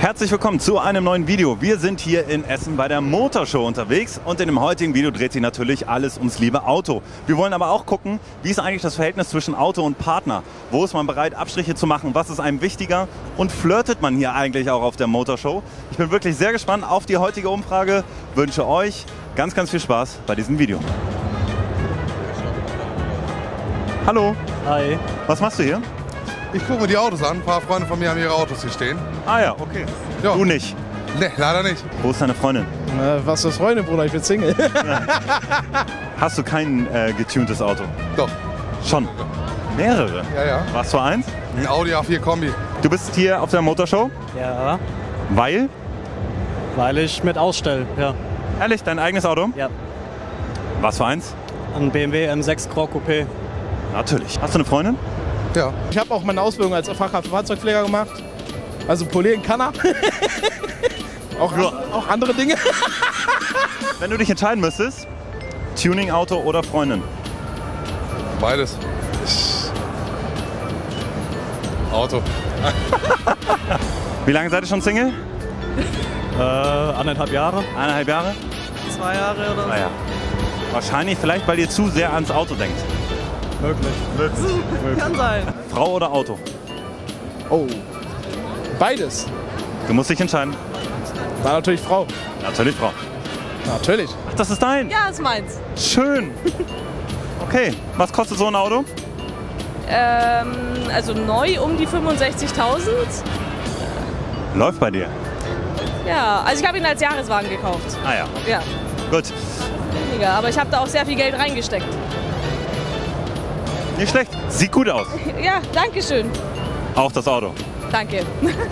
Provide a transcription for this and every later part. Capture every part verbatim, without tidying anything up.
Herzlich willkommen zu einem neuen Video. Wir sind hier in Essen bei der Motorshow unterwegs und in dem heutigen Video dreht sich natürlich alles ums liebe Auto. Wir wollen aber auch gucken, wie ist eigentlich das Verhältnis zwischen Auto und Partner? Wo ist man bereit, Abstriche zu machen? Was ist einem wichtiger? Und flirtet man hier eigentlich auch auf der Motorshow? Ich bin wirklich sehr gespannt auf die heutige Umfrage. Wünsche euch ganz, ganz viel Spaß bei diesem Video. Hallo. Hi. Was machst du hier? Ich gucke mir die Autos an. Ein paar Freunde von mir haben ihre Autos hier stehen. Ah ja, okay. Ja. Du nicht? Ne, leider nicht. Wo ist deine Freundin? Äh, was ist Freunde, Bruder? Ich bin Single. Hast du kein äh, getuntes Auto? Doch. Schon? Mehrere? Ja, ja. Was für eins? Ein Audi A vier Kombi. Du bist hier auf der Motorshow, Ja, weil? weil ich mit ausstelle, ja. Ehrlich, dein eigenes Auto? Ja. Was für eins? Ein B M W M sechs Grand Coupé. Natürlich. Hast du eine Freundin? Ja. Ich habe auch meine Ausbildung als Fachkraft für Fahrzeugpfleger gemacht. Also polieren kann er. auch, Ja. auch andere Dinge. Wenn du dich entscheiden müsstest, Tuning-Auto oder Freundin? Beides. Auto. Wie lange seid ihr schon Single? Äh, anderthalb Jahre. Eineinhalb Jahre? Zwei Jahre oder so. Ah ja. Wahrscheinlich vielleicht, weil ihr zu sehr ans Auto denkt. Möglich. Kann sein. Frau oder Auto? Oh. Beides. Du musst dich entscheiden. War natürlich Frau. Natürlich Frau. Natürlich. Ach, das ist dein? Ja, ist meins. Schön. Okay, was kostet so ein Auto? Ähm, also neu um die fünfundsechzigtausend. Läuft bei dir. Ja, also ich habe ihn als Jahreswagen gekauft. Ah ja, Ja, gut. weniger. Aber ich habe da auch sehr viel Geld reingesteckt. Nicht schlecht. Sieht gut aus. Ja, danke schön. Auch das Auto. Danke.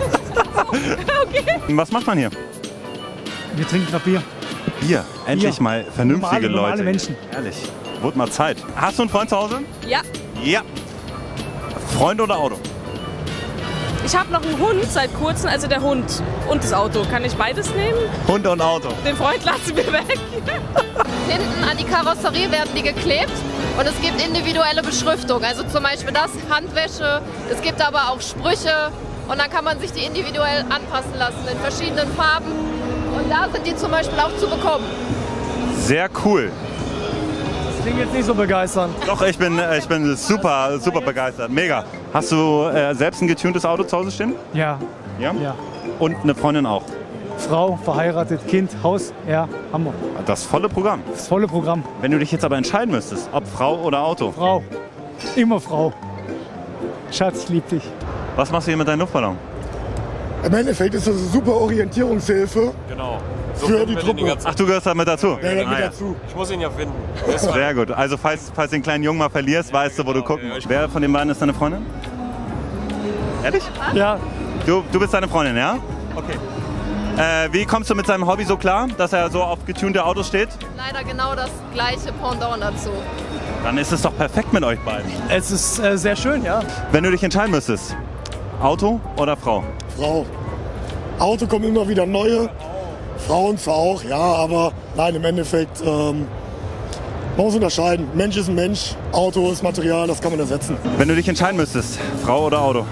Okay. Was macht man hier? Wir trinken gerade Bier. Bier. Endlich Bier. mal vernünftige Normale, normale Leute. Menschen. Ehrlich. Wurde mal Zeit. Hast du einen Freund zu Hause? Ja, Ja. Freund oder Auto? ich habe noch einen Hund seit kurzem, also der Hund und das Auto. Kann ich beides nehmen? Hund und Auto. Den Freund lassen wir weg. Hinten an die Karosserie werden die geklebt und es gibt individuelle Beschriftung. Also zum Beispiel das, Handwäsche, es gibt aber auch Sprüche und dann kann man sich die individuell anpassen lassen in verschiedenen Farben. Und da sind die zum Beispiel auch zu bekommen. Sehr cool. Das klingt jetzt nicht so begeisternd. Doch, ich bin, äh, ich bin super, super begeistert. Mega. Hast du äh, selbst ein getuntes Auto zu Hause stehen? Ja, Ja. ja. Und eine Freundin auch? Frau, verheiratet, Kind, Haus, ja, Hamburg. Das volle Programm. Das volle Programm. Wenn du dich jetzt aber entscheiden müsstest, ob Frau oder Auto, Frau. Immer Frau. Schatz, ich lieb dich. was machst du hier mit deinem Luftballon? Im Endeffekt ist das eine super Orientierungshilfe Genau. für die Truppe. Ach, du gehörst da mit dazu? Ja, ja, mit Ah, ja. dazu. Ich muss ihn ja finden. Sehr gut. Also falls, falls du den kleinen Jungen mal verlierst, weißt du, wo du gucken musst. Wer von den beiden ist deine Freundin? Ehrlich? Ja, Du, du bist deine Freundin, ja? Okay. Äh, wie kommst du mit seinem Hobby so klar, dass er so auf getunte Autos steht? Leider genau das gleiche Pendant dazu. Dann ist es doch perfekt mit euch beiden. es ist äh, sehr schön, ja. Wenn du dich entscheiden müsstest, Auto oder Frau? Frau. Auto kommen immer wieder neue. Frauen zwar auch, ja, aber nein, im Endeffekt, ähm, man muss unterscheiden. Mensch ist ein Mensch, Auto ist Material, das kann man ersetzen. Wenn du dich entscheiden müsstest, Frau oder Auto?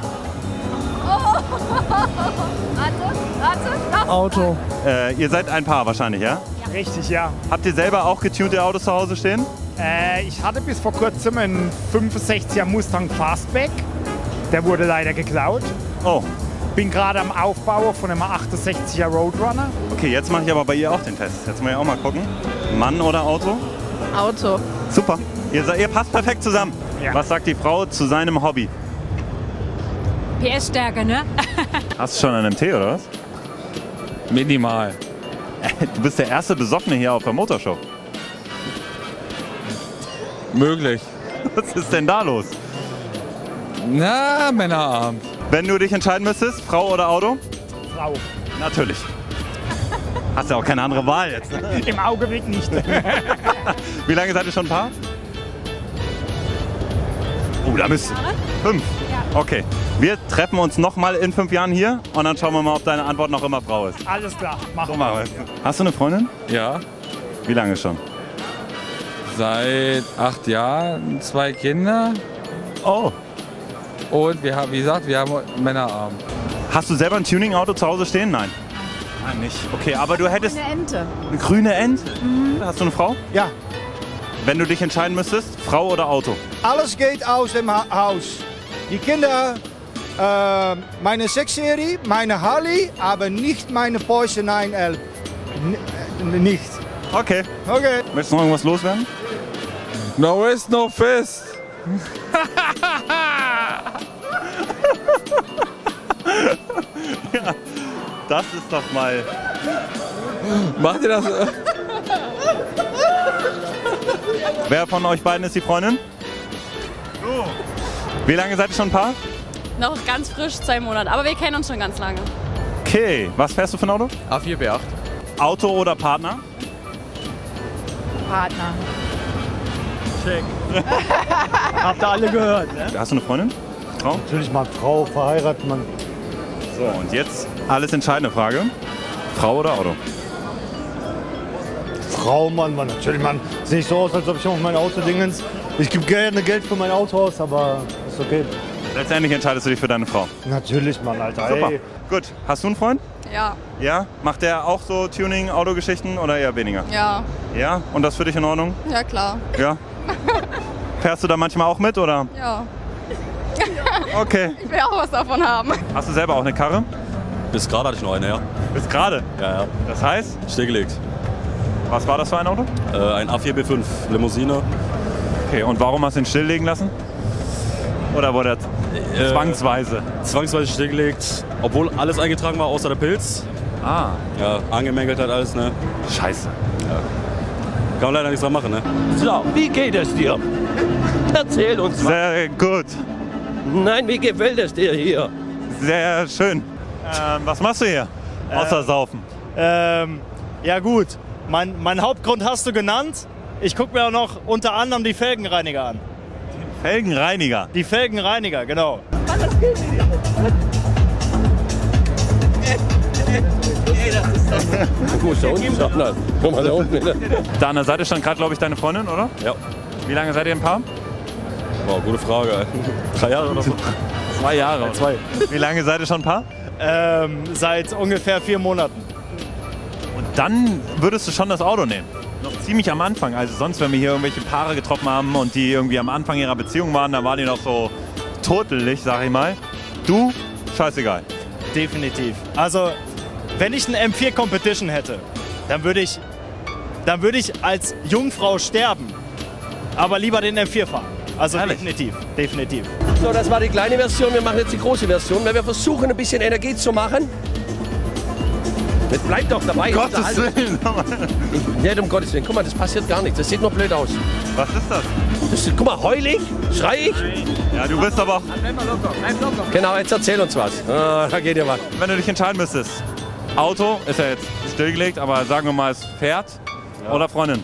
Warte, warte, das. Auto. Äh, ihr seid ein Paar wahrscheinlich, ja? Richtig, ja. Habt ihr selber auch getunte Autos zu Hause stehen? Äh, ich hatte bis vor kurzem einen fünfundsechziger Mustang Fastback. Der wurde leider geklaut. Oh, Bin gerade am Aufbau von einem achtundsechziger Roadrunner. okay, jetzt mache ich aber bei ihr auch den Test. Jetzt muss ich auch mal gucken. Mann oder Auto? Auto. Super. Ihr, se- ihr passt perfekt zusammen. Ja. Was sagt die Frau zu seinem Hobby? P S-Stärke, ne? Hast du schon einen M T oder was? Minimal. Du bist der erste Besoffene hier auf der Motorshow. Möglich. Was ist denn da los? Na, Männerabend. Wenn du dich entscheiden müsstest, Frau oder Auto? Frau. Natürlich. Hast ja auch keine andere Wahl jetzt. Ne? Im Augenblick nicht. Wie lange seid ihr schon ein Paar? Oh, da müsst Fünf? Okay. Wir treffen uns noch mal in fünf Jahren hier und dann schauen wir mal, ob deine Antwort noch immer Frau ist. Alles klar, So machen wir. machen wir es. Hast du eine Freundin? Ja, Wie lange schon? seit acht Jahren zwei Kinder Oh, und wir haben, wie gesagt, wir haben Männerabend. Hast du selber ein Tuning-Auto zu Hause stehen? Nein. Nein, nicht. Okay, aber du hättest... Eine Ente. Eine grüne Ente? Mhm. Hast du eine Frau? Ja. Wenn du dich entscheiden müsstest, Frau oder Auto? Alles geht aus dem ha Haus. Die Kinder, äh, meine Sechsjährige, meine Harley, aber nicht meine Porsche neun elf. N nicht. Okay. Okay. Möchtest du noch irgendwas loswerden? No ist no fist. Ja, das ist doch mal... Macht ihr das? Wer von euch beiden ist die Freundin? Du. Wie lange seid ihr schon ein Paar? Noch ganz frisch, zwei Monate. Aber wir kennen uns schon ganz lange. Okay. Was fährst du für ein Auto? A vier B acht. Auto oder Partner? Partner. Check. Habt ihr alle gehört, ne? Hast du eine Freundin? Frau? Natürlich mal Frau, verheiratet man. So, und jetzt alles entscheidende Frage. Frau oder Auto? Frau, Mann, Mann. Natürlich, Mann. Sehe ich so aus, als ob ich auf mein Auto dingens. Ich gebe gerne Geld für mein Auto aus, aber ist okay. Letztendlich entscheidest du dich für deine Frau. Natürlich, Mann, Alter. Super. Ey. Gut. Hast du einen Freund? Ja. Ja? Macht der auch so Tuning-Autogeschichten oder eher weniger? Ja. Ja? Und das für dich in Ordnung? Ja, klar. Ja? Fährst du da manchmal auch mit, oder? Ja. Okay. Ich will auch was davon haben. Hast du selber auch eine Karre? Bis gerade hatte ich noch eine, ja. Bis gerade? Ja, ja. Das heißt? Stillgelegt. Was war das für ein Auto? Äh, ein A vier B fünf Limousine. Okay, und warum hast du ihn stilllegen lassen? Oder wurde er Äh, zwangsweise? Zwangsweise stillgelegt, obwohl alles eingetragen war, außer der Pilz. Ah. Ja, angemängelt hat alles, ne? Scheiße. Ja. Kann man leider nichts dran machen, ne? So, wie geht es dir? Erzähl uns mal. Sehr gut. Nein, wie gefällt es dir hier? Sehr schön. Ähm, was machst du hier? Außer Äh, saufen. Ähm, ja gut, mein, mein Hauptgrund hast du genannt. Ich gucke mir auch noch unter anderem die Felgenreiniger an. Felgenreiniger? Die Felgenreiniger, genau. Guck da unten, sag mal. Guck mal da unten. Da an der Seite stand gerade, glaube ich, deine Freundin, oder? Ja. Wie lange seid ihr ein Paar? Wow, gute Frage. Drei Jahre oder so? Zwei Jahre. Ja, zwei. Wie lange seid ihr schon ein Paar? Ähm, seit ungefähr vier Monaten. Und dann würdest du schon das Auto nehmen? Noch ziemlich am Anfang. Also sonst, wenn wir hier irgendwelche Paare getroffen haben und die irgendwie am Anfang ihrer Beziehung waren, da waren die noch so totelig, sag ich mal. Du, scheißegal. Definitiv. Also, wenn ich eine M vier Competition hätte, dann würde ich, dann würde ich als Jungfrau sterben. Aber lieber den M vier fahren. Also Ehrlich? definitiv, definitiv. So, das war die kleine Version. Wir machen jetzt die große Version, weil wir versuchen, ein bisschen Energie zu machen. Jetzt bleib doch dabei. Gottes Willen. Nicht um Gottes Willen. Guck mal, das passiert gar nichts. Das sieht nur blöd aus. Was ist das? Das ist, guck mal, heulig, schrei ich. Ja, du bist aber... Bleib mal locker, bleib locker. Genau, jetzt erzähl uns was. Ah, da geht ja was. Wenn du dich entscheiden müsstest, Auto ist ja jetzt stillgelegt, aber sagen wir mal, es fährt oder Freundin?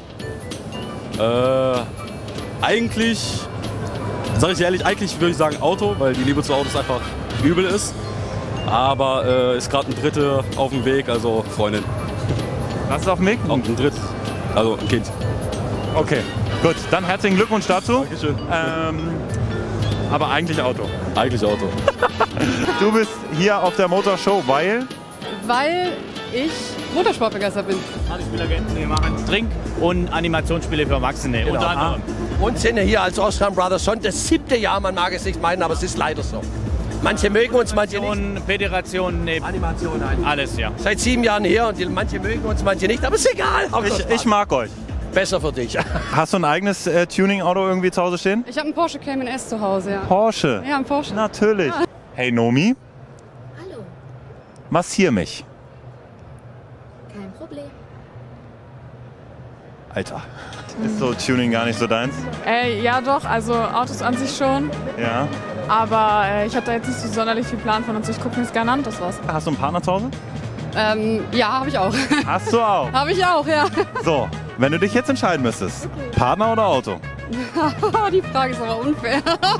Äh, eigentlich, sag ich dir ehrlich, eigentlich würde ich sagen Auto, weil die Liebe zu Autos einfach übel ist. Aber äh, ist gerade ein Dritte auf dem Weg, also Freundin. Was ist auf dem Weg? Auch ein Dritt, also ein Kind. Okay, gut. Dann herzlichen Glückwunsch dazu. Dankeschön. Ähm, aber eigentlich Auto. Eigentlich Auto. Du bist hier auf der Motorshow, weil? Weil ich Motorsportbegeistert bin. Spielagenten, wir machen Trink- und Animationsspiele für Erwachsene. Genau. Unter anderem. Und sind hier als Osram Brothers schon das siebte Jahr, man mag es nicht meinen, aber es ist leider so. Manche mögen uns, manche nicht. Federation, nee, Animation, alles, ja. Seit sieben Jahren hier und die, manche mögen uns, manche nicht, aber ist egal. Ich, ich mag euch. Besser für dich. Hast du ein eigenes äh, Tuning-Auto irgendwie zu Hause stehen? Ich habe einen Porsche Cayman S zu Hause, ja. Porsche? Ja, ein Porsche. Natürlich. Ja. Hey Nomi, Hallo, massier mich. kein Problem. Alter, ist so Tuning gar nicht so deins? Äh, ja doch, also Autos an sich schon. Ja. Aber äh, ich habe da jetzt nicht so sonderlich viel Plan von und so. Ich gucke mir es gerne an, das war's. Hast du einen Partner zu Hause? Ähm, ja, habe ich auch. Hast du auch? Habe ich auch, ja. So, wenn du dich jetzt entscheiden müsstest, Partner oder Auto? Die Frage ist aber unfair.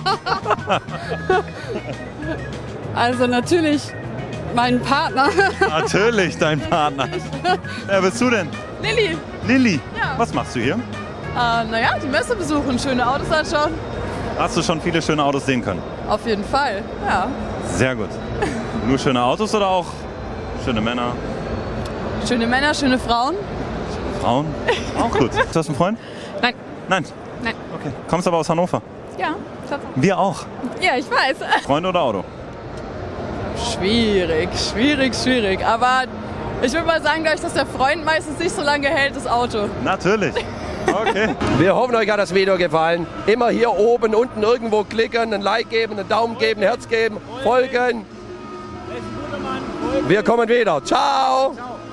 Also natürlich mein Partner. Natürlich dein Partner. Wer bist du denn? Lilly. Lilly. Ja. Was machst du hier? Äh, naja, die Messe besuchen, schöne Autos anschauen. Hast du schon viele schöne Autos sehen können? Auf jeden Fall, ja. Sehr gut. Nur schöne Autos oder auch schöne Männer? Schöne Männer, schöne Frauen. Frauen? Auch gut. Du hast einen Freund? Nein. Nein? Nein. Okay. Kommst aber aus Hannover? Ja, Tatsache. Wir auch. Ja, ich weiß. Freund oder Auto? Schwierig, schwierig, schwierig. Aber ich würde mal sagen, dadurch, dass der Freund meistens nicht so lange hält, das Auto. Natürlich. Okay. Wir hoffen, euch hat das Video gefallen. Immer hier oben, unten irgendwo klicken, ein Like geben, einen Daumen geben, ein Herz geben, folgen. Wir kommen wieder. Ciao. Ciao.